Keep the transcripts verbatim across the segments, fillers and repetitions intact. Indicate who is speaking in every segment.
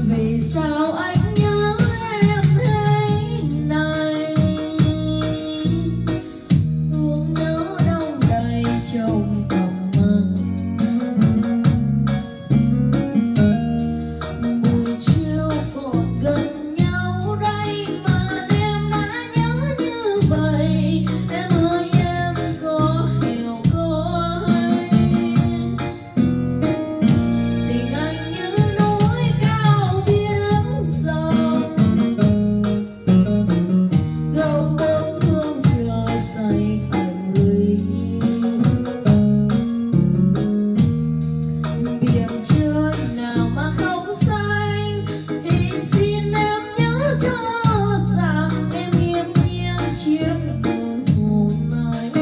Speaker 1: Vì sao anh nhớ em thế này, thương nhớ đông đầy trong tầm mắt. Buổi chiều còn gần nhau đây mà em đã nhớ như vậy. Em ơi em có hiểu có hay, tình anh như núi cao biển rộng, gồng bốn phương trời xây thành lũy. Biển trời nào mà không xanh thì xin em nhớ cho rằng em nghiêm nhiên chiếm cứ hồn anh.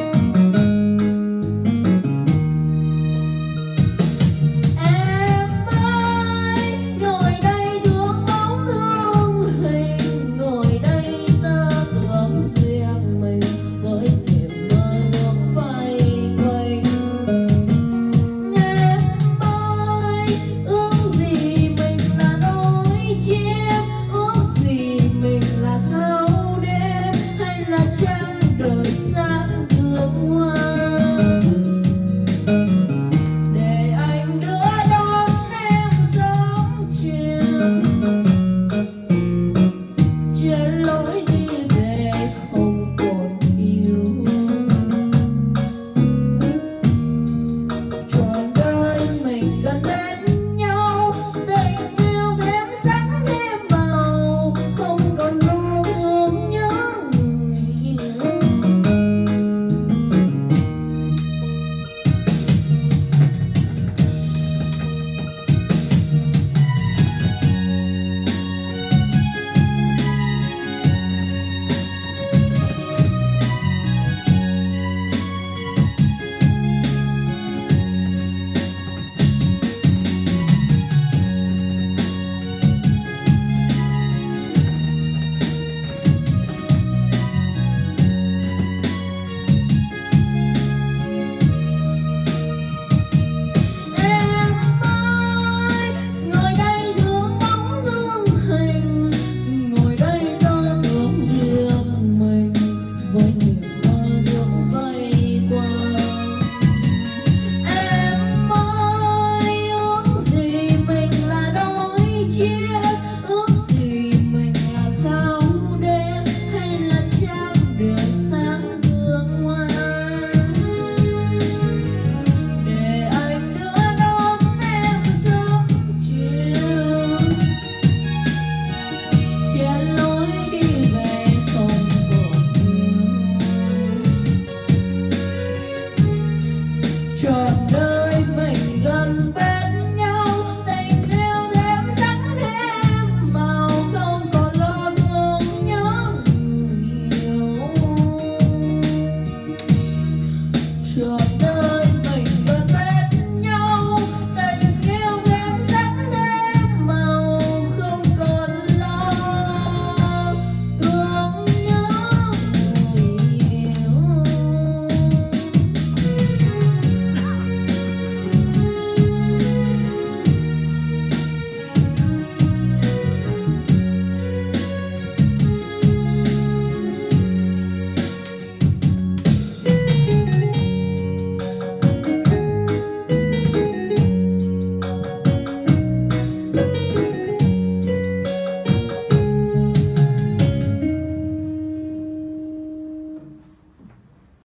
Speaker 1: Em ơi, ngồi đây thương bóng hương hình, ngồi đây tơ tưởng riêng mình với niềm mơ ước vây quanh. Em ơi, ước gì mình là đôi chim, ước gì mình là sao đêm hay là trăng đời sáng đường hoa, để anh đưa đón em sớm chiều.